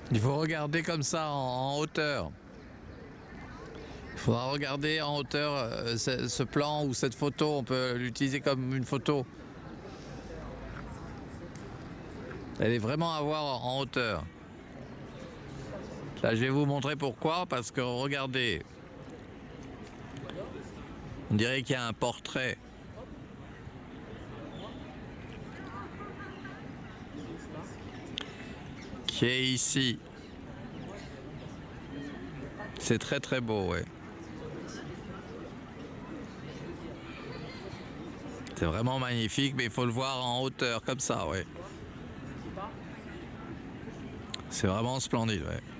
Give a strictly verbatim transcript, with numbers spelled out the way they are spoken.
Il faut regarder comme ça en, en hauteur. Il faudra regarder en hauteur euh, ce, ce plan ou cette photo, on peut l'utiliser comme une photo. Elle est vraiment à voir en hauteur. Là, je vais vous montrer pourquoi, parce que regardez, on dirait qu'il y a un portrait. Qui est ici. C'est très très beau, ouais. C'est vraiment magnifique, mais il faut le voir en hauteur, comme ça, ouais. C'est vraiment splendide, ouais.